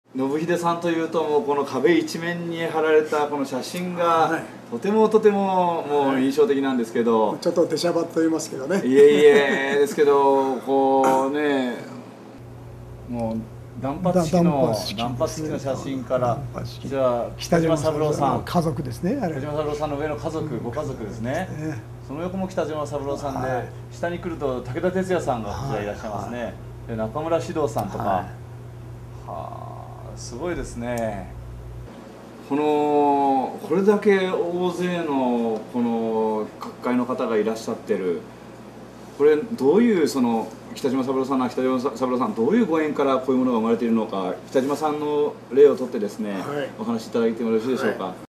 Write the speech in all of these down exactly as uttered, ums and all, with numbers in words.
信秀さんというと、もうこの壁一面に貼られたこの写真が、 はい、 とてもとてももう印象的なんですけど、 ちょっと出しゃばっと言いますけどね。 いえいえですけど、こうね、もう断髪式の断髪式の写真から、じゃあ北島三郎さん、 家族ですね。 北島三郎さんの上の家族、ご家族ですね。その横も北島三郎さんで、下に来ると武田鉄矢さんがこちらいらっしゃいますね。で、中村獅童さんとか、はあ。すごいですね。このこれだけ大勢のこの各界の方がいらっしゃってる、これどういうその北島三郎さんな北島三郎さんどういうご縁からこういうものが生まれているのか、北島さんの例をとってですね、はい、お話しいただいてもよろしいでしょうか。はい、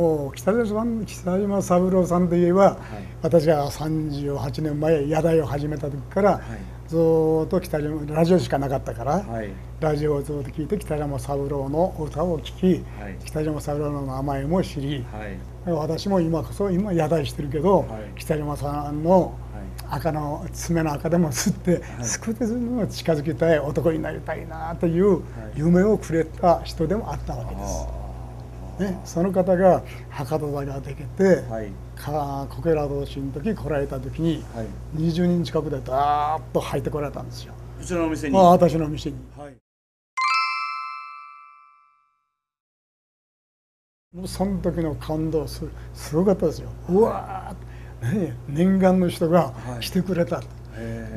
もう北島さん、北島三郎さんといえば、はい、私がさんじゅうはちねんまえ野台を始めた時から、はい、ずっと北島ラジオしかなかったから、はい、ラジオをずっと聞いて北島三郎の歌を聴き、はい、北島三郎の名前も知り、はい、私も今こそ今野台してるけど、はい、北島さんの赤の爪の赤でも吸って、はい、少しずつ近づきたい男になりたいなという夢をくれた人でもあったわけです。ね、その方が博多座ができて、はい、かこけら同士の時来られた時に、はい、にじゅうにん近くでダーッと入ってこられたんですよ。 うちのお店に。 ああ、私のお店に。はい、もうその時の感動すすごかったですよ。はい、うわー、ね、念願の人が来てくれた。はい、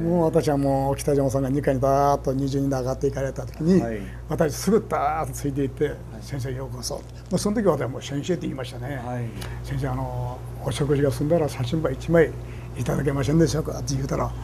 もう私はもう北島さんがにかいにダーッとにじゅうにんで上がっていかれた時に、はい、私すぐダーッとついていって「はい、先生ようこそ」もうその時は私はもう先生って言いましたね。はい、先生、あのお食事が済んだら写真ばいちまいいただけませんでしょうかって言うたら、はい、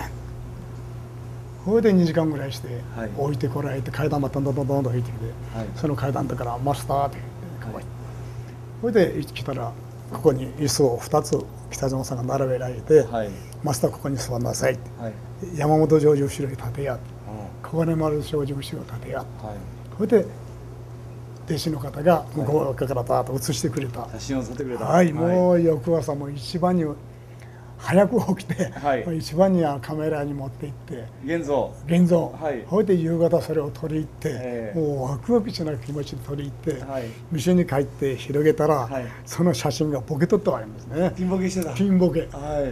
それでにじかんぐらいして置いてこられて、階段またどんどんどんどん置いてきて、はい、その階段だからマスターって言って、はい、それで来たらここに椅子をふたつ北島さんが並べられて、はい、マスターここに座んなさいって、はい、山本譲二後ろに立てや、小金丸正二後ろに立てや、はい、それで弟子の方が向こうからダーッと写してくれた、 写真を撮ってくれた。 はい、もう翌朝も一番に早く起きて、はい、一番にはカメラに持って行って現像現像、はい、それで夕方それを撮り入って、えー、もうワクワクしない気持ちで撮り入って、はい、店に帰って広げたら、はい、その写真がボケとってありますね。 ピンボケしてた。 ピンボケ、 はい、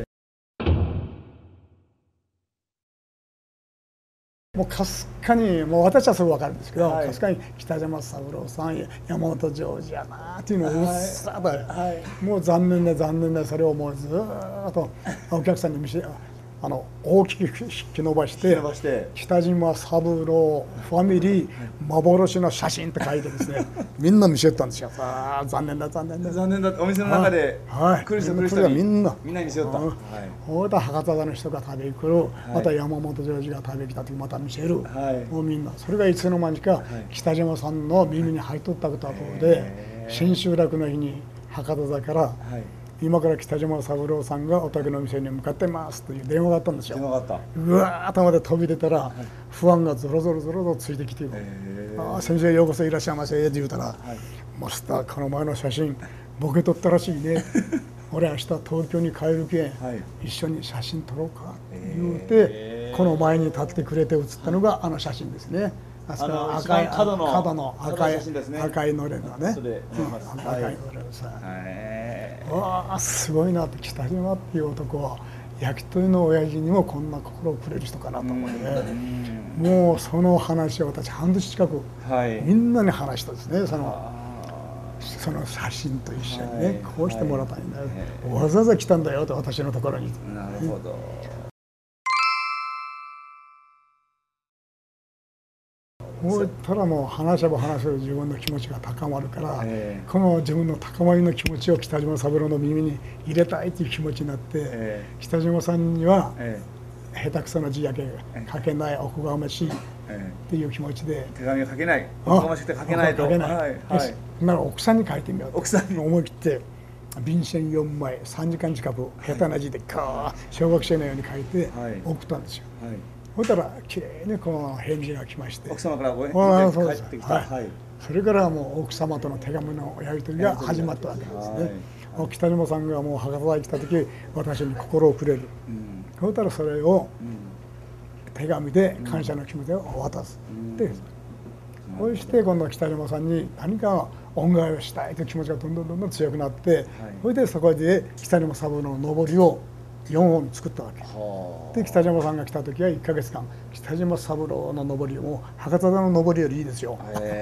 もうかすかに、もう私はすぐ分かるんですけど、はい、かすかに北島三郎さん、山本譲二やなっていうのをうっさらと、はい、もう残念で残念で、それをもうずっとお客さんに見せあの大きく引き伸ばして「北島三郎ファミリー幻の写真」って書いてですねみんな見せたんですよ。ああ残念だ残念だ残念だって、お店の中で来る人来る人にみんなみんなに見せよった。 ほいで博多座の人が食べに来る、また山本譲二が食べに来た時また見せる、もうみんなそれがいつの間にか北島さんの耳に入っとったことで、千秋楽の日に博多座から今から北島三郎さんがお宅の店に向かってますという電話があったんですよ。 電話があった。 うわー頭で飛び出たら、はい、不安がゾロゾロゾロゾロついてきて「ああ先生ようこそいらっしゃいませ」って言うたら「はい、マスターこの前の写真ボケ撮ったらしいね俺明日東京に帰るけん、はい、一緒に写真撮ろうか」って言うて、この前に立ってくれて写ったのがあの写真ですね。あそこの赤い角の角の赤い赤いのれんのね、赤いのれんさ、わあすごいなって、北島っていう男は焼き鳥の親父にもこんな心をくれる人かなと思って、もうその話を私半年近くみんなに話したですね。そのその写真と一緒にね、こうしてもらったんだよ、わざわざ来たんだよと私のところに。 なるほど。 こういったらもう話せば話せば自分の気持ちが高まるから、えー、この自分の高まりの気持ちを北島三郎の耳に入れたいという気持ちになって、えー、北島さんには、えー、下手くそな字やけ書けない、おこがましいっていう気持ちで、 手紙を書けない、おこがましくて書けないと、書けない、はいはい、 なら奥さんに書いてみようと奥さんに思い切って便箋よんまいさんじかん近く下手な字でガー小学生のように書いて送ったんですよ。はいはい、そしたらきれいにこの返事が来まして、 奥様からご返事が返ってきた。 はい、それからもう奥様との手紙のやり取りが始まったわけですね。はい、北島さんがもう博多に来た時私に心をくれる、うん、そしたらそれを手紙で感謝の気持ちを渡すで、そして今度は北島さんに何か恩返しをしたいという気持ちがどんどんどんどん強くなって、それでそこで北島三郎ののりをよんほん作ったわけで、北島さんが来た時はいっかげつかん北島三郎ののぼりも博多座ののぼりよりいいですよ。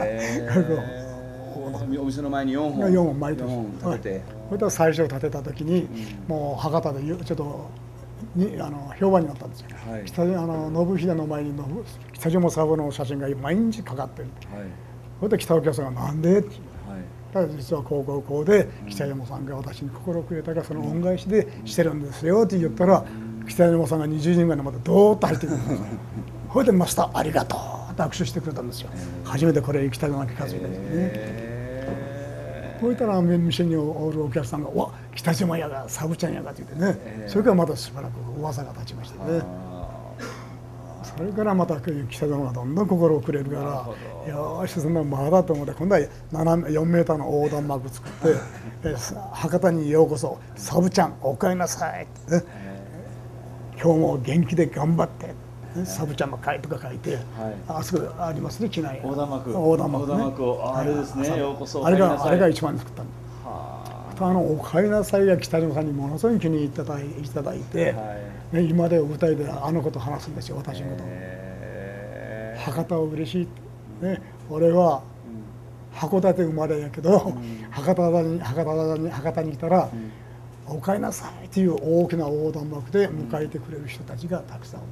お店の前によんほんよんほん毎年立てて、 それと最初建てた時にもう博多でちょっとにあの評判になったんですよ。北島あの信秀の前に北島三郎の写真が毎日かかってる。それで来たお客さんがなんでって。だから実はこうこうこうで北島さんが私に心をくれたからその恩返しでしてるんですよって言ったら、北島さんがにじゅうにんぐらいまでドーッと入ってくるんですよ。それでマスターありがとうって握手してくれたんですよ。初めてこれ北島家数ですね。こういったら店におるお客さんが「わ北島屋がサブちゃんやが」って言ってね、それからまたしばらく噂が立ちましてね。それからまた北島がどんどん心をくれるから「よしそんなまだ」と思って今度はよんメーターの横断幕作って「博多にようこそサブちゃんお帰りなさい」ってね「今日も元気で頑張って」サブちゃんの会とか書いて、あそこありますね、機内横断幕横断幕ね、 あれですね、ようこそあれがあれが一番作ったんです。あのお帰りなさいが北島さんにものすごい気に入っていただいいただいて、ね、今で舞台であのこと話すんですよ、私のこと。博多は嬉しいって、ね、俺は函館生まれやけど、博多に博多に博多に来たら、お帰りなさいっていう大きな横断幕で迎えてくれる人たちがたくさん。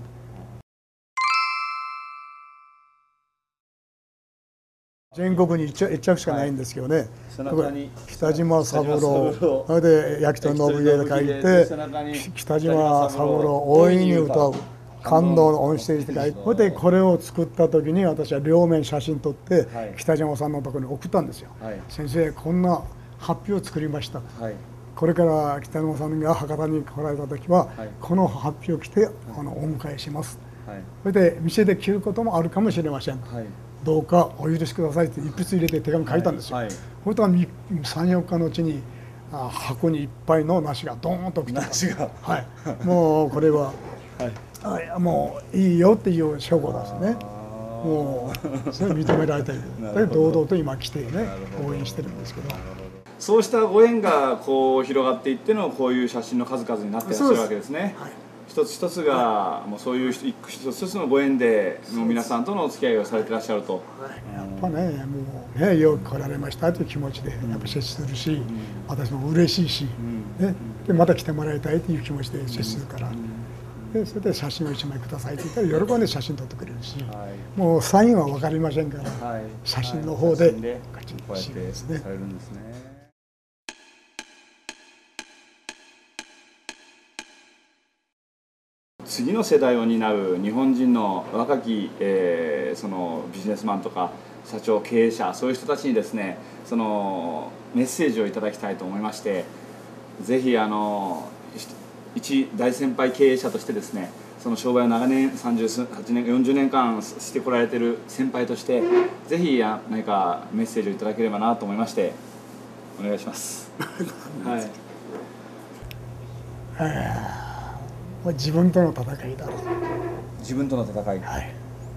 全国に一着しかないんですけどね、北島三郎、それで焼き鳥信家で書いて、北島三郎大いに歌う、感動の恩師って書いて、それでこれを作った時に私は両面写真撮って、北島さんのところに送ったんですよ。先生、こんな発表を作りました。これから北島さんが博多に来られた時は、この発表を着てあのお迎えします。それで店で着ることもあるかもしれません。どうかお許しくださいって一筆入れて手紙書いたんですよ。そしたらさん、よっかのうちに箱にいっぱいの梨がドーンと来て、はい、もうこれは、はい、もういいよっていう証拠ですね。もうそれ認められている。で堂々と今来てね応援してるんですけど。 そうしたご縁がこう広がっていってのこういう写真の数々になっていらっしゃるわけですね。一つ一つがもうそういう一つ一つのご縁でもう皆さんとのお付き合いをされていらっしゃると。 やっぱねもうねよく来られましたという気持ちでやっぱ接するし、私も嬉しいし、ね、でまた来てもらいたいという気持ちで接するから、でそれで写真をいちまいくださいって言ったら喜んで写真撮ってくれるし、もうサインは分かりませんから、写真の方でこうやってですね。 次の世代を担う日本人の若き、えー、そのビジネスマンとか社長経営者そういう人たちにですねそのメッセージをいただきたいと思いまして、ぜひあの一大先輩経営者としてですねその商売を長年さんじゅうはちねんよんじゅうねんかんしてこられている先輩としてぜひ何かメッセージをいただければなと思いましてお願いします。はい。 自分との戦いだ。 自分との戦い。はい。 ね、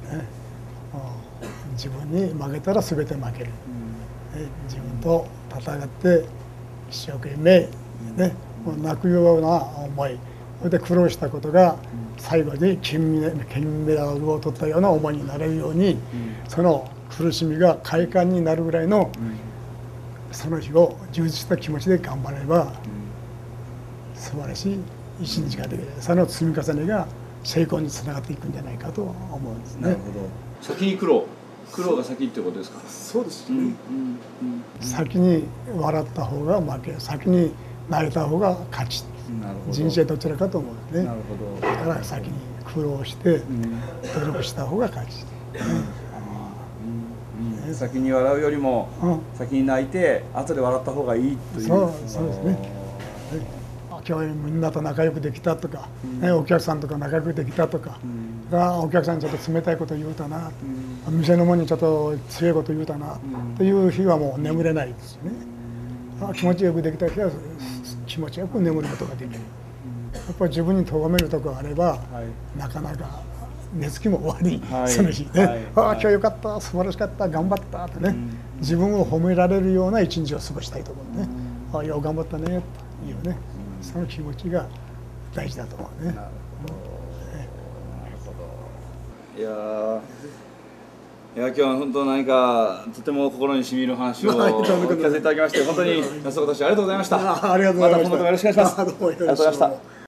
自分に負けたら全て負ける。うん、ね、自分と戦って一生懸命ね、もう泣くような思い、それで苦労したことが最後に金メ金メダルを取ったような思いになれるように、うん、その苦しみが快感になるぐらいの、うん、その日を充実した気持ちで頑張れば、うん、素晴らしい一日ができる。その積み重ねが成功につながっていくんじゃないかと思うんですね。 なるほど。先に苦労、苦労が先ってことですか。 そうですね。うんうんうん、先に笑った方が負け、先に慣れた方が勝ち。人生どちらかと思うんですね。なるほど。だから先に苦労して努力した方が勝ち。 先に笑うよりも、うん、先に泣いて後で笑った方がいいという。 そうそうですね。今日みんなと仲良くできたとか、うん、ね、お客さんとか仲良くできたとか、うん、お客さんにちょっと冷たいこと言うたな、うん、店の者にちょっと強いこと言うたな、うん、という日はもう眠れないですよね。うん、気持ちよくできた日は気持ちよく眠ることができる。やっぱり自分に咎めるところがあれば、はい、なかなか寝つきも終わり、 はい、 その日ね、 はい、 ああ今日よかった、素晴らしかった、頑張ったとね、うん、自分を褒められるような一日を過ごしたいと思うね、うん、ああよう頑張ったねというね、うん、その気持ちが大事だと思うね。なるほど、うん、なるほど。いやいや今日は本当何かとても心にしみる話を聞かせていただきまして本当に安岡投手ありがとうございました。 ありがとうございました。 また今後ともよろしくお願いします。ありがとうございました。